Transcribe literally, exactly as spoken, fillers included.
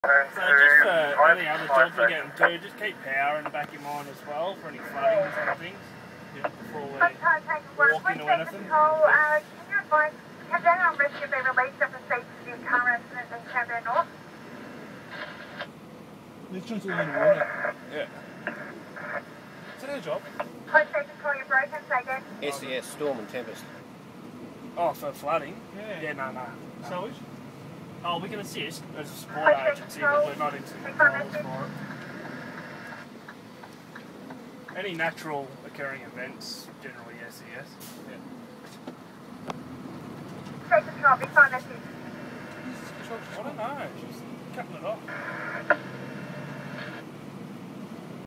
So just for any other jobs we're getting to, just keep power in the back of your mind as well for any flooding and sort of things. Yeah, before we walk into anything. Uh, can you advise, have Dandenong Rescue been released from the scene of the car accident in Dandenong North? Let's just all in the water. Yeah. Is that our job? Post station call you broken, say again. S E S, Storm and Tempest. Oh, for flooding? Yeah. Yeah, no, no. no. So which? Oh, we can assist as a support agency, but we're not incident controllers for it. Any natural occurring events, generally S E S. Yeah. Station control, be fine, that's it. I don't know, she's cutting it off.